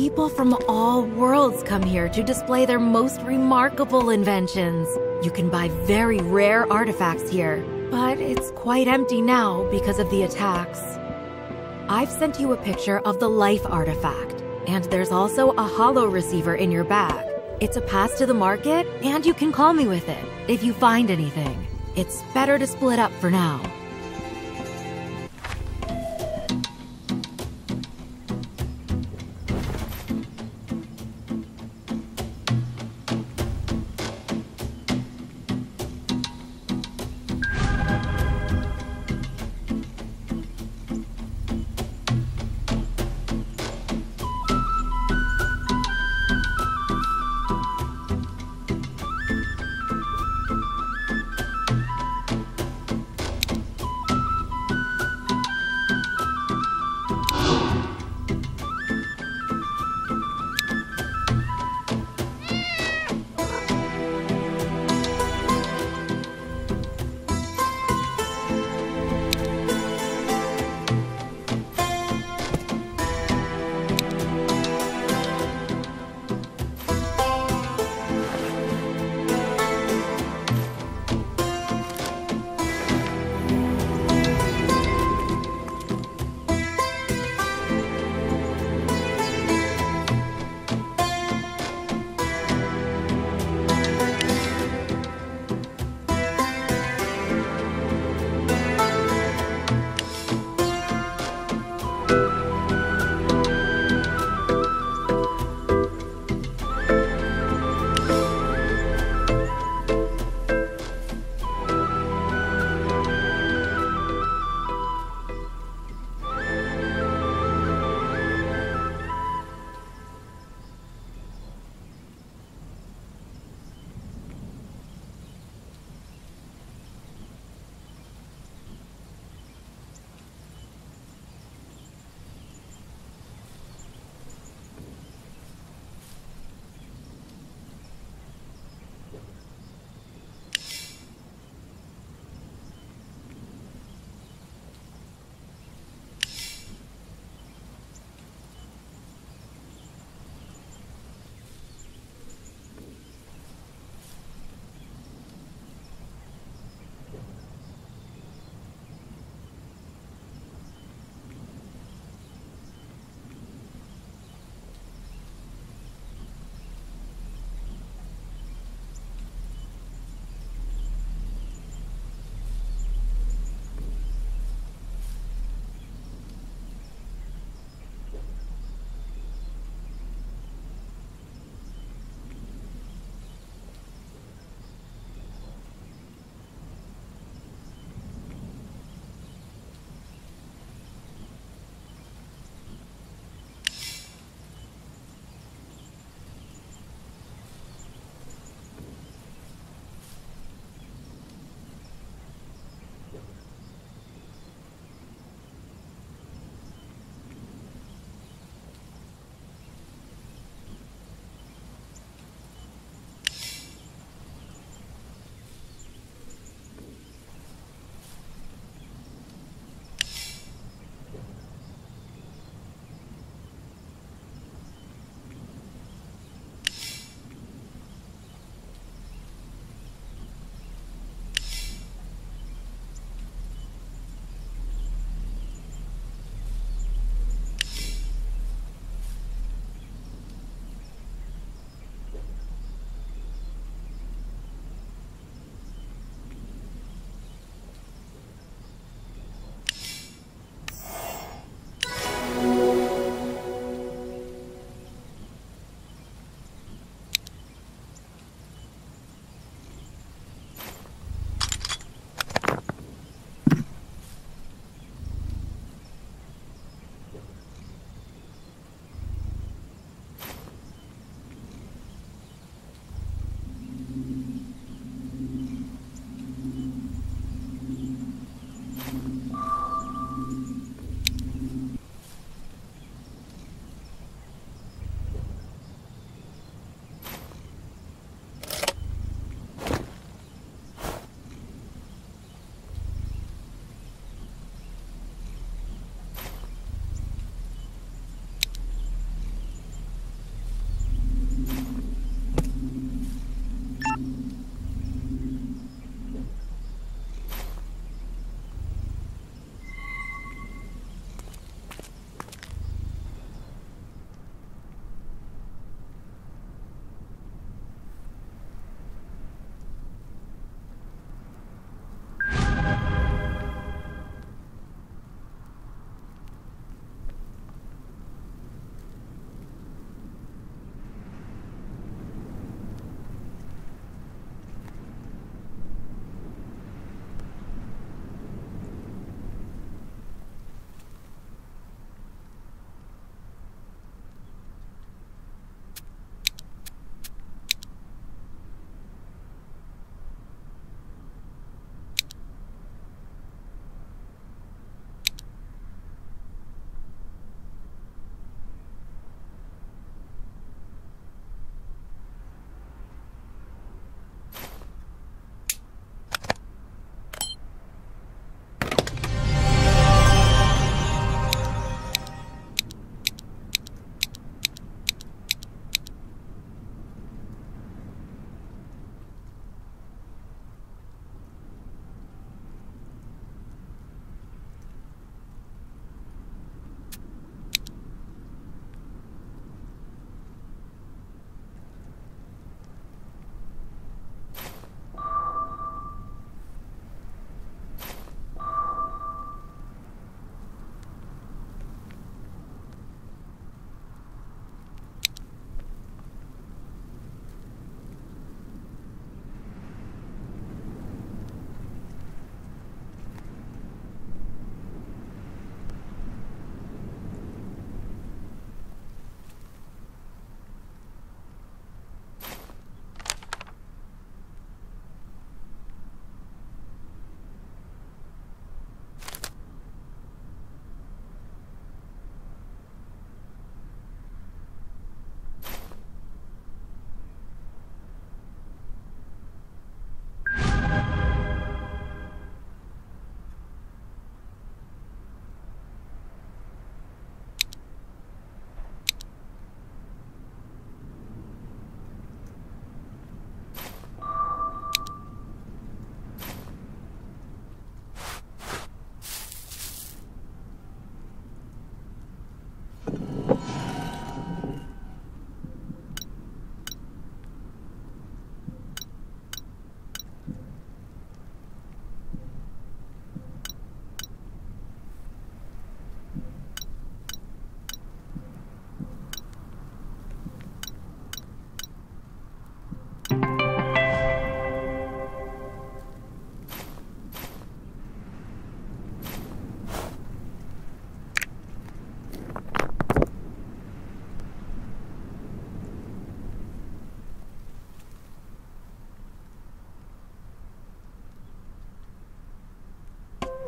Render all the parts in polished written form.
People from all worlds come here to display their most remarkable inventions. You can buy very rare artifacts here, but it's quite empty now because of the attacks. I've sent you a picture of the life artifact, and there's also a holo receiver in your bag. It's a pass to the market, and you can call me with it if you find anything. It's better to split up for now.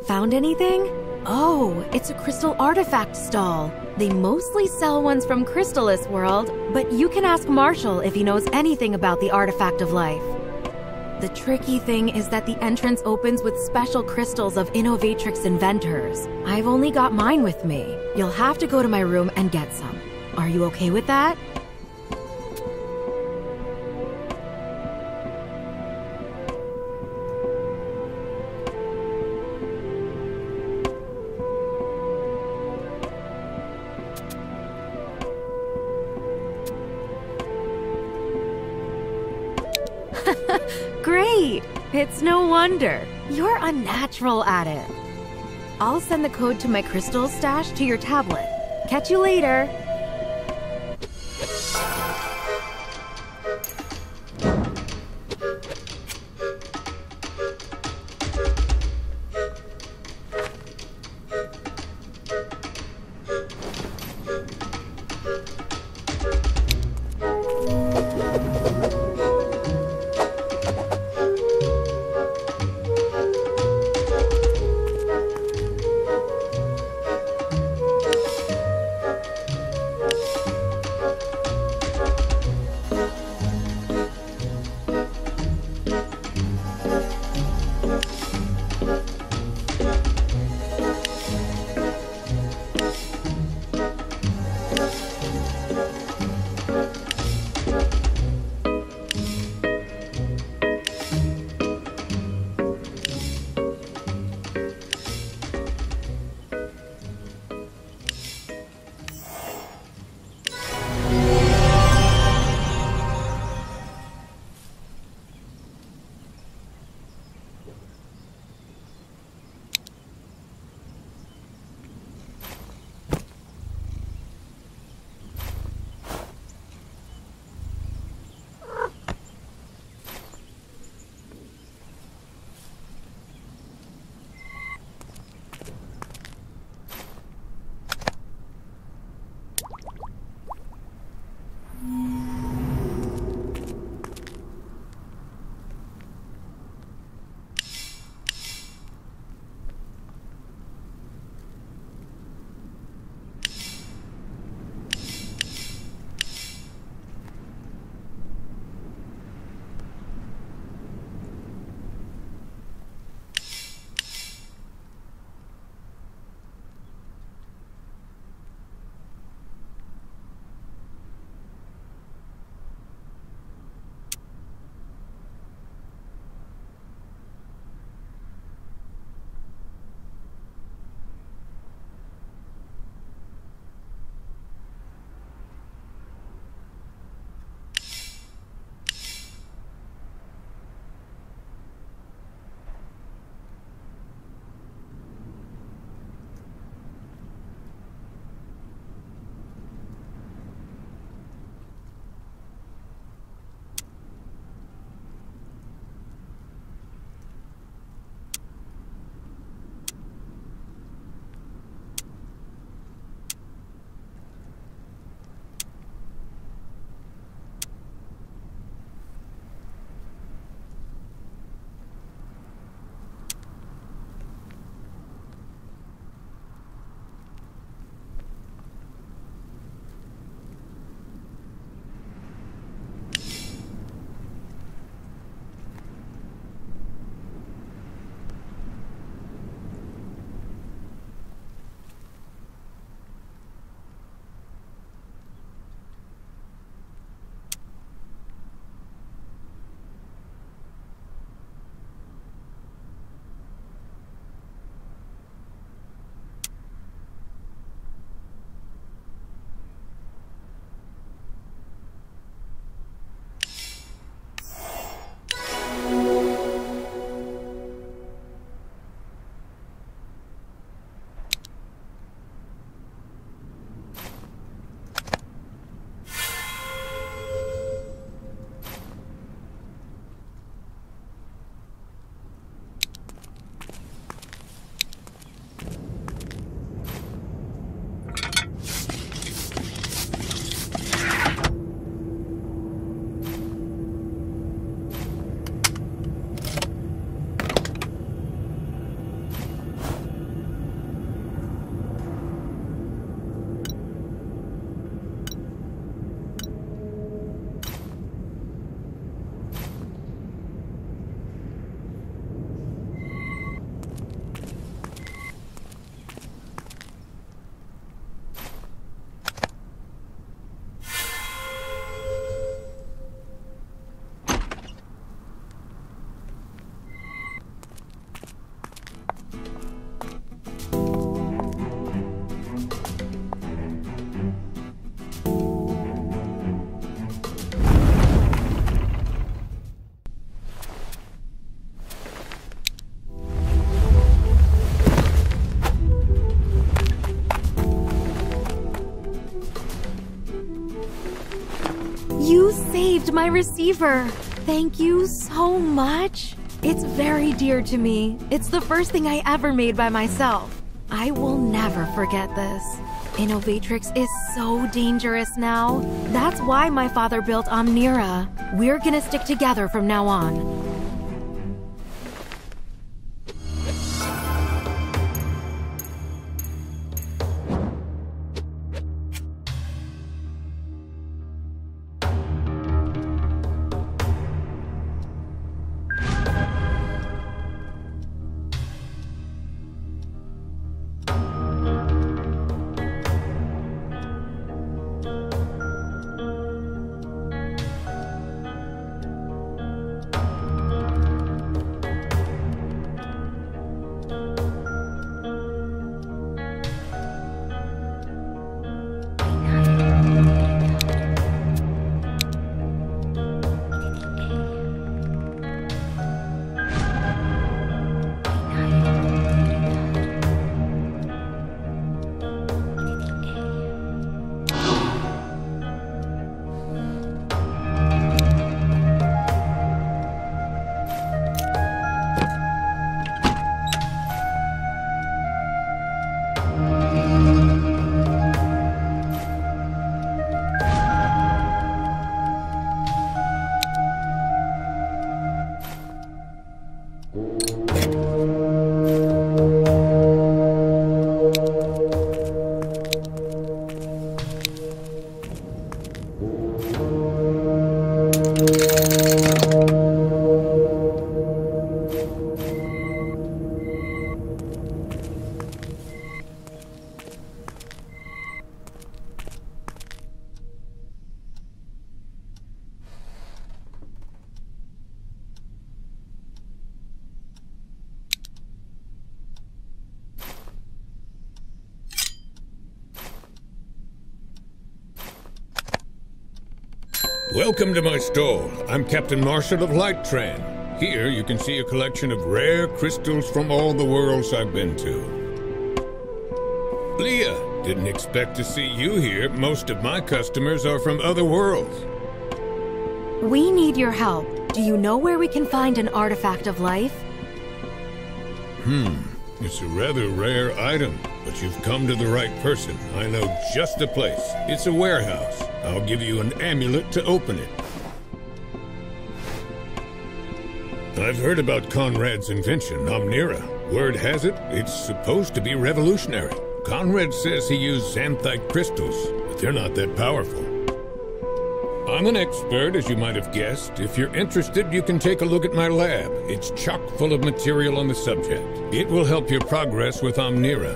Found anything? Oh, it's a crystal artifact stall. They mostly sell ones from Crystallis World, but you can ask Marshall if he knows anything about the Artifact of Life. The tricky thing is that the entrance opens with special crystals of Innovatrix inventors. I've only got mine with me. You'll have to go to my room and get some. Are you okay with that? Great! It's no wonder. You're a natural at it. I'll send the code to my crystal stash to your tablet. Catch you later. You saved my receiver! Thank you so much! It's very dear to me. It's the first thing I ever made by myself. I will never forget this. Innovatrix is so dangerous now. That's why my father built Omnira. We're gonna stick together from now on. Welcome to my stall. I'm Captain Marshall of Light-Tran. Here you can see a collection of rare crystals from all the worlds I've been to. Leah, didn't expect to see you here. Most of my customers are from other worlds. We need your help. Do you know where we can find an artifact of life? It's a rather rare item, but you've come to the right person. I know just the place. It's a warehouse. I'll give you an amulet to open it. I've heard about Conrad's invention, Omnira. Word has it, it's supposed to be revolutionary. Conrad says he used xanthite crystals, but they're not that powerful. I'm an expert, as you might have guessed. If you're interested, you can take a look at my lab. It's chock full of material on the subject. It will help your progress with Omnira.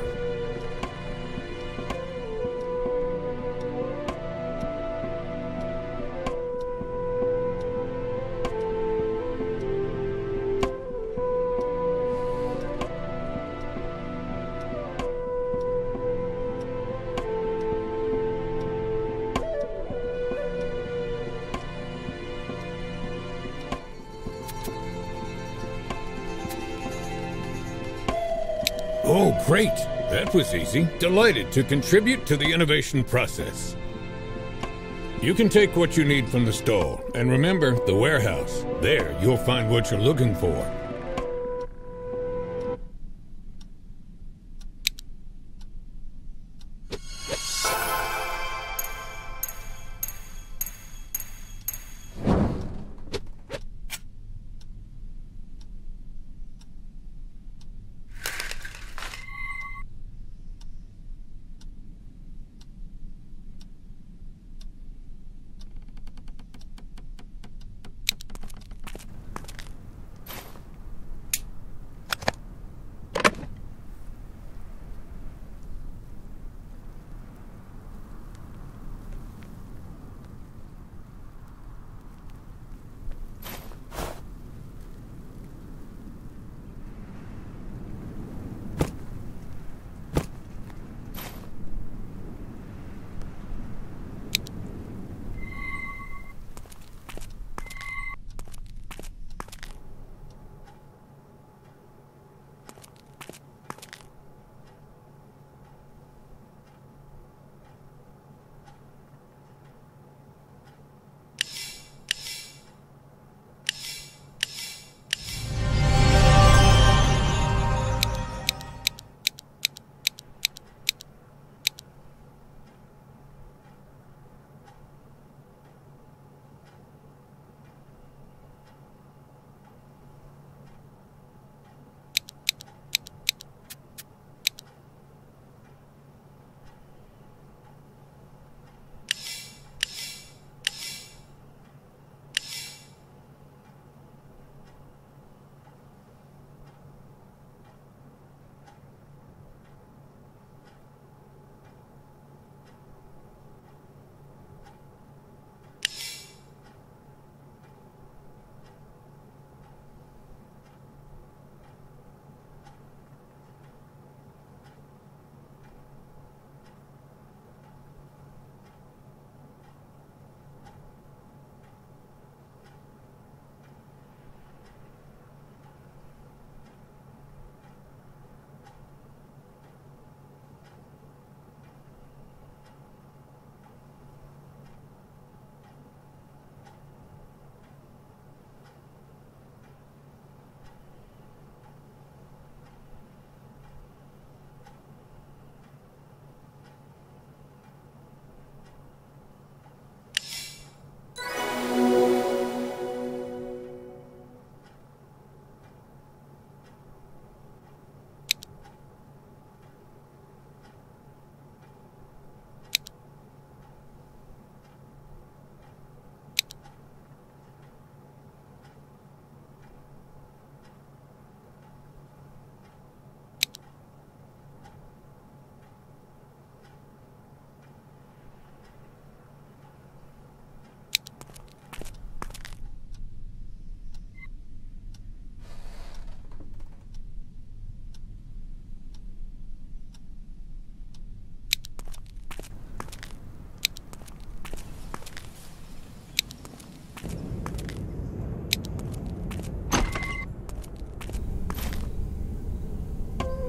Oh, great! That was easy. Delighted to contribute to the innovation process. You can take what you need from the stall, and remember, the warehouse. There, you'll find what you're looking for.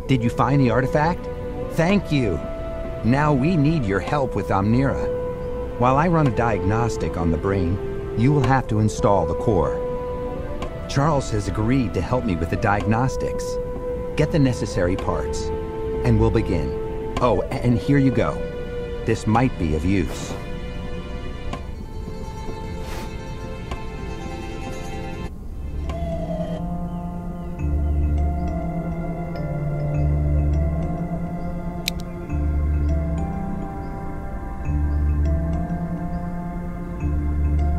Did you find the artifact? Thank you. Now we need your help with Omnira. While I run a diagnostic on the brain, you will have to install the core. Charles has agreed to help me with the diagnostics. Get the necessary parts, and we'll begin. Oh, and here you go. This might be of use.